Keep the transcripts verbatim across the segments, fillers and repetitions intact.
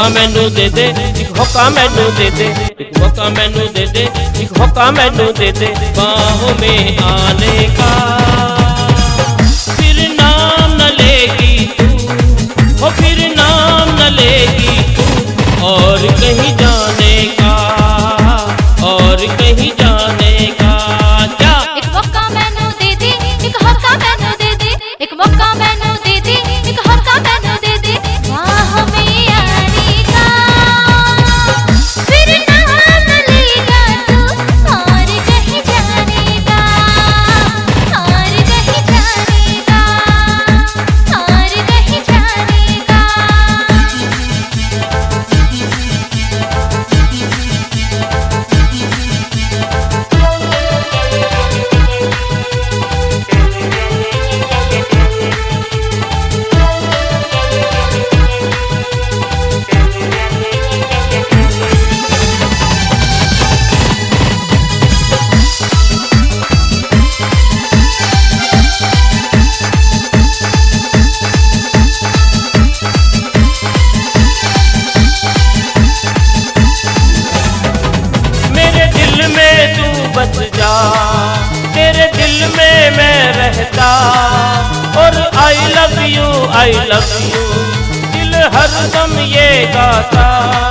मौका मैनू दे दे, एक मौका मैनू दे दे, एक मौका मैनू दे दे, एक मौका मैनू दे दे बाहों में आने का। फिर नाम न लेगी तू, हो फिर नाम न लेगी तू और कहीं जाने का, और कहीं जाने का। क्या एक मौका मैनू दे दे, एक मौका मैनू दे दे, एक मौका मैनू दे दे, एक मौका मैनू दे दे बाहों में आने का। फिर नाम न लेगा तू और कहीं जाने का, और कहीं जाने का, और कहीं जाने का। बस जा तेरे दिल में मैं रहता, और I love you I love you दिल हरदम ये गाता।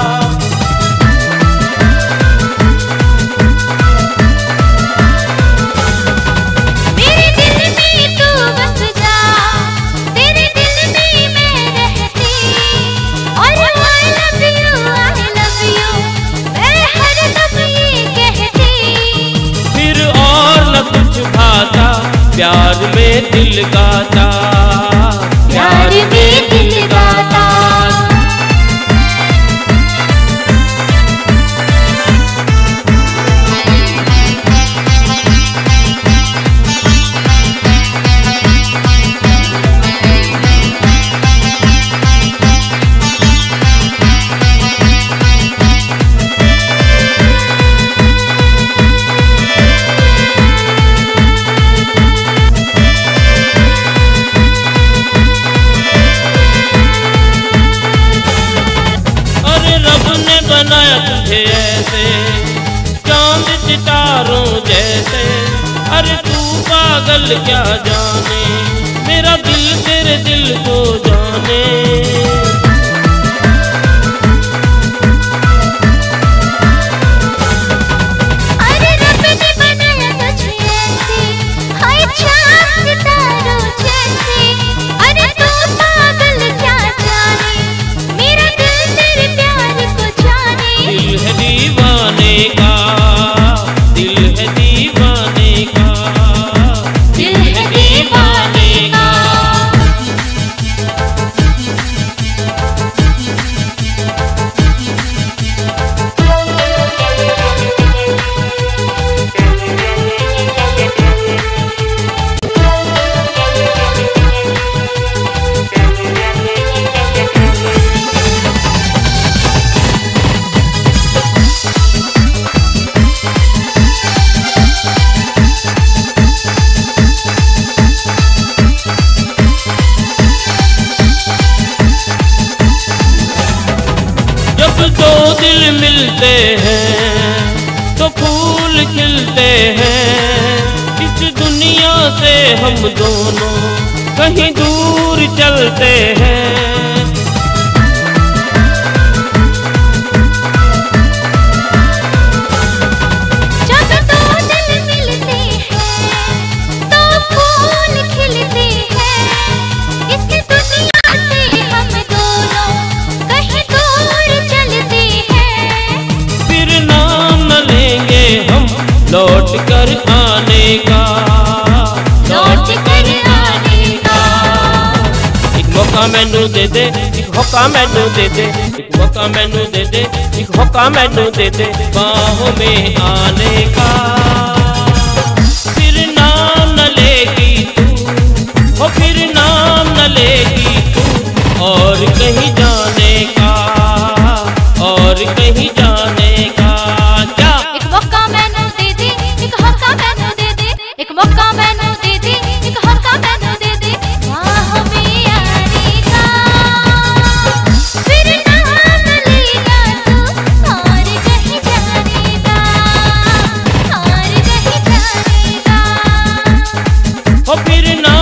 मेरे दिल में तू बस जा, तेरे दिल में मैं रहती, और I love you I love you मैं हरदम ये कहती। फिर और न कुछ भाता, प्यार में दिल गाता, प्यार में दिल गाता। बनाया तुझे ऐसे चांद सितारों जैसे, अरे तू पागल क्या जाने मेरा दिल तेरे दिल को जाने। अरे रब ने बनाया तुझे ऐसे, हाय चांद सितारों जैसे, अरे तू पागल क्या जाने मेरा दिल तेरे प्यार को जाने। दिल है दीवाने का, दिल है दीवाने का, दिल है दीवाने का। जब दो दिल मिलते हैं तो फूल खिलते हैं, इस दुनिया से हम दोनों कहीं दूर चलते हैं। जब दो दिल मिलते हैं तो फूल खिलते हैं, इस दुनिया से हम दोनों कहीं दूर चलते हैं। फिर नाम न लेंगे हम लौट कर आने का, लौट कर आने का। एक मौका मैनू दे दे, एक मौका मैनू दे दे, एक मौका मैनू दे दे, एक मौका मैनू दे दे बाहों में आने का। फिर नाम न लेगी तू, हो फिर नाम न लेगी तू और कहीं जाने का, और कहीं जाने का। क्या एक मौका मैनू दे दे, एक मौका मैनू दे दे, एक मौका मैनू दे दे, एक मौका मैनू दे दे बाहों में आने का। फिर नाम न फिर ना